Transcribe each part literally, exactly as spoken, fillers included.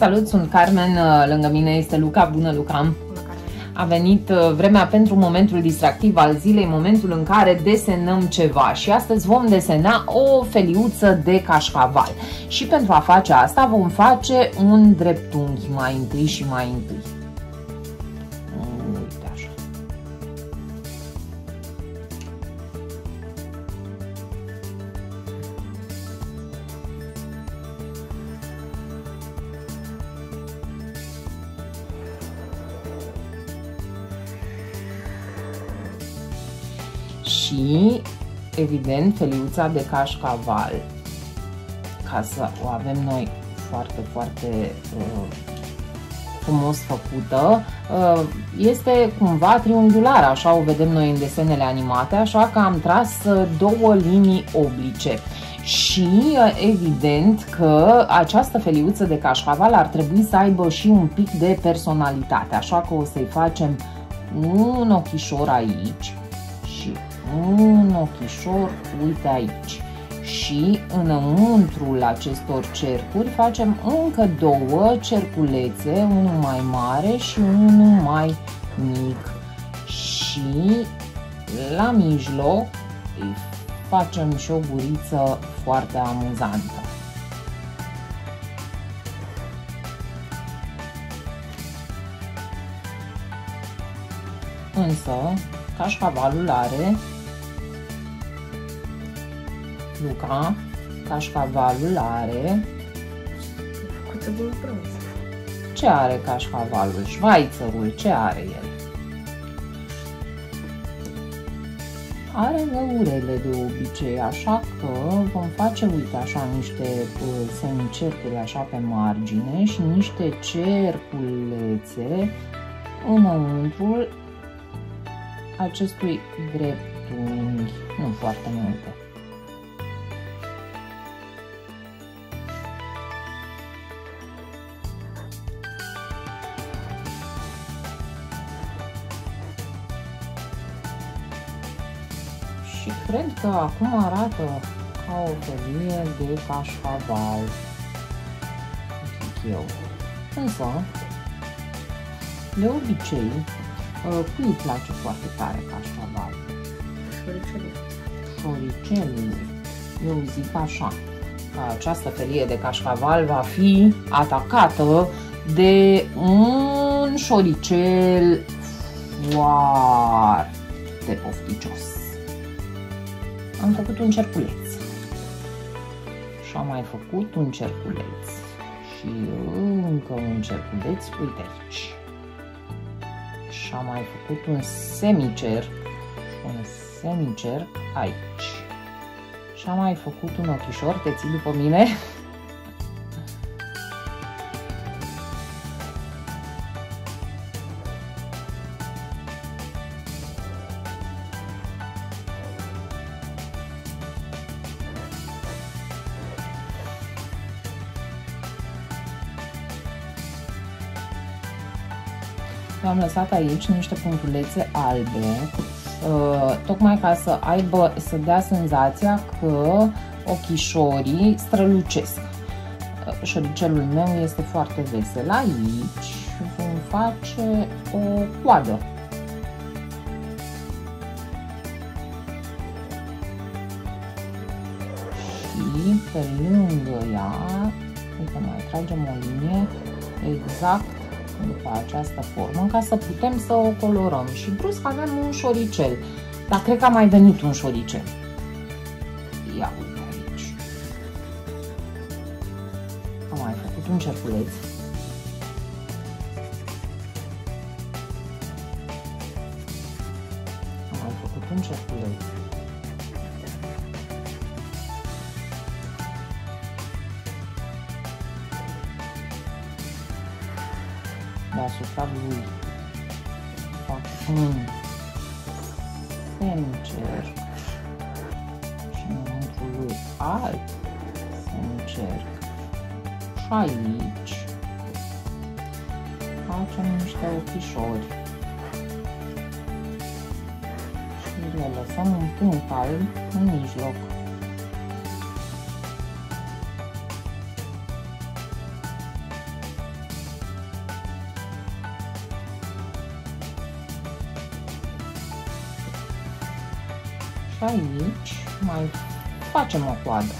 Salut, sunt Carmen, lângă mine este Luca. Bună, Luca! Bună, Carmen! A venit vremea pentru momentul distractiv al zilei, momentul în care desenăm ceva și astăzi vom desena o feliuță de cașcaval. Și pentru a face asta vom face un dreptunghi mai întâi și mai întâi. Uite așa. Și, evident, feliuța de cașcaval, ca să o avem noi foarte, foarte uh, frumos făcută, uh, este cumva triunghiulară, așa o vedem noi în desenele animate, așa că am tras două linii oblice. Și evident că această feliuță de cașcaval ar trebui să aibă și un pic de personalitate, așa că o să-i facem un ochișor aici și un ochișor, uite aici, și înăuntrul acestor cercuri facem încă două cerculețe, unul mai mare și unul mai mic, și la mijloc îi facem și o guriță foarte amuzantă. Însă cașcavalul are, Luca, cașcavalul are... Ce are cașcavalul? Șvaițărul, ce are el? Are găurele de obicei, așa că vom face, uite așa, niște semicercuri așa pe margine și niște cerculețe înăuntrul acestui dreptunghi, nu foarte multe. Și cred că acum arată ca o felie de cașcaval, zic eu. Însă, de obicei, cui îi place foarte tare cașcaval? Șoricelul. Șoricelul. Eu zic așa, că această felie de cașcaval va fi atacată de un șoricel foarte pofticios. Am făcut un cerculeț și am mai făcut un cerculeț și încă un cerculeț, uite aici. Și am mai făcut un semicerc, un semicerc aici. Și am mai făcut un ochișor, te ții după mine? Am lăsat aici niște punctulețe albe, tocmai ca să aibă, să dea senzația că ochișorii strălucesc. Șoricelul meu este foarte vesel. Aici vom face o coadă. Și pe lângă ea, uite, mai tragem o linie exact după această formă, ca să putem să o colorăm. Și brusc avem un șoricel, dar cred că a mai venit un șoricel. Ia uite aici. Am mai făcut un cerculeț. Am mai făcut un cerculeț. Deasupra lui fac un semicerc și înăuntru lui alt semicerc și aici facem niște ochișori și le lăsăm un punct alb în mijloc. Și aici mai facem o coadă.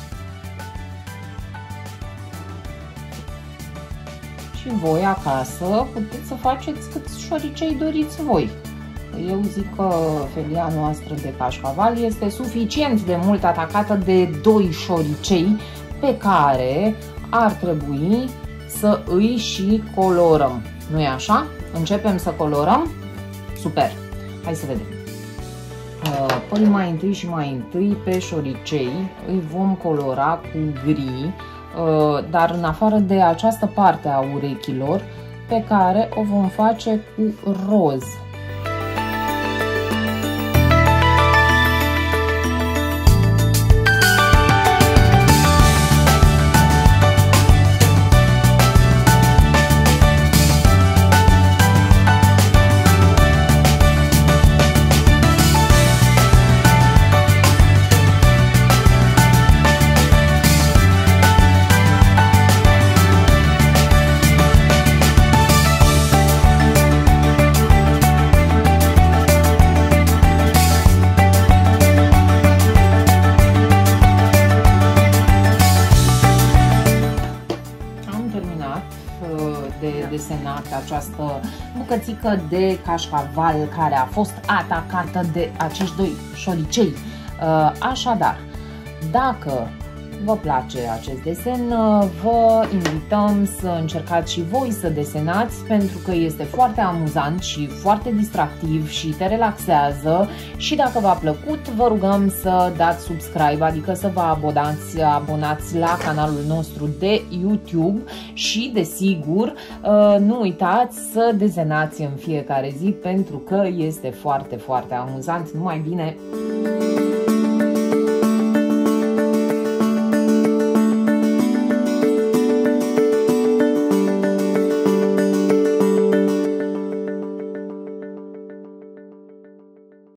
Și voi acasă puteți să faceți câți șoricei doriți voi. Eu zic că felia noastră de cașcaval este suficient de mult atacată de doi șoricei pe care ar trebui să îi și colorăm. Nu-i așa? Începem să colorăm? Super! Hai să vedem. Păi mai întâi și mai întâi pe șoricei îi vom colora cu gri, dar în afară de această parte a urechilor pe care o vom face cu roz. De desenat această bucățică de cașcaval care a fost atacată de acești doi șoricei. Așadar, dacă vă place acest desen, vă invităm să încercați și voi să desenați, pentru că este foarte amuzant și foarte distractiv și te relaxează. Și dacă v-a plăcut, vă rugăm să dați subscribe, adică să vă abonați, abonați la canalul nostru de YouTube și, desigur, nu uitați să desenați în fiecare zi, pentru că este foarte, foarte amuzant. Numai bine!